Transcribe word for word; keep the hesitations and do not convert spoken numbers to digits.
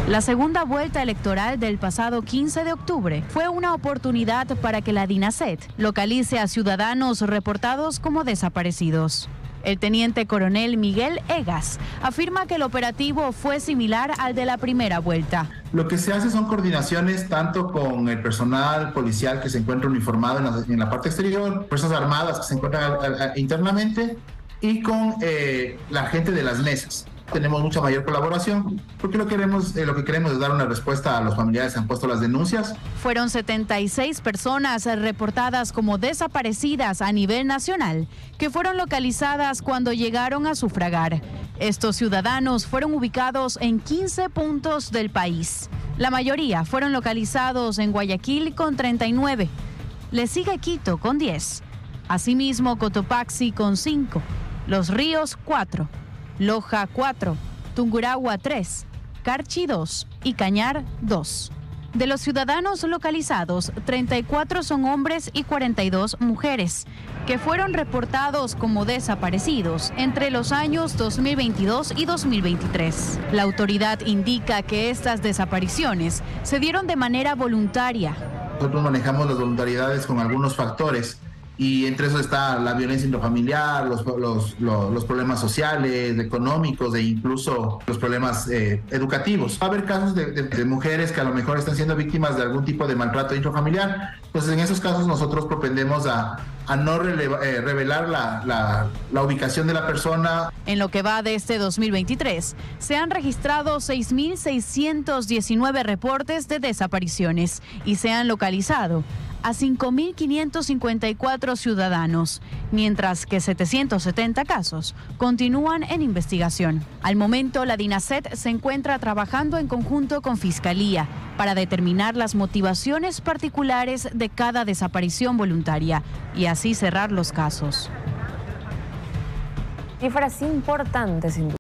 La segunda vuelta electoral del pasado quince de octubre fue una oportunidad para que la DINASET localice a ciudadanos reportados como desaparecidos. El teniente coronel Miguel Egas afirma que el operativo fue similar al de la primera vuelta. Lo que se hace son coordinaciones tanto con el personal policial que se encuentra uniformado en la, en la parte exterior, fuerzas armadas que se encuentran a, a, a, internamente y con eh, la gente de las mesas. Tenemos mucha mayor colaboración porque lo, queremos, eh, lo que queremos es dar una respuesta a los familiares que han puesto las denuncias. Fueron setenta y seis personas reportadas como desaparecidas a nivel nacional que fueron localizadas cuando llegaron a sufragar. Estos ciudadanos fueron ubicados en quince puntos del país. La mayoría fueron localizados en Guayaquil con treinta y nueve. Le sigue Quito con diez. Asimismo, Cotopaxi con cinco. Los Ríos cuatro. Loja cuatro, Tungurahua tres, Carchi dos y Cañar dos. De los ciudadanos localizados, treinta y cuatro son hombres y cuarenta y dos mujeres, que fueron reportados como desaparecidos entre los años dos mil veintidós y dos mil veintitrés. La autoridad indica que estas desapariciones se dieron de manera voluntaria. Nosotros manejamos las voluntariedades con algunos factores. Y entre eso está la violencia intrafamiliar, los, los, los, los problemas sociales, económicos e incluso los problemas eh, educativos. Va a haber casos de, de, de mujeres que a lo mejor están siendo víctimas de algún tipo de maltrato intrafamiliar. Entonces, en esos casos nosotros propendemos a, a no releva, eh, revelar la, la, la ubicación de la persona. En lo que va de este dos mil veintitrés, se han registrado seis mil seiscientos diecinueve reportes de desapariciones y se han localizado a cinco mil quinientos cincuenta y cuatro ciudadanos, mientras que setecientos setenta casos continúan en investigación. Al momento, la DINASET se encuentra trabajando en conjunto con Fiscalía para determinar las motivaciones particulares de cada desaparición voluntaria y así cerrar los casos. Cifras importantes, sin duda.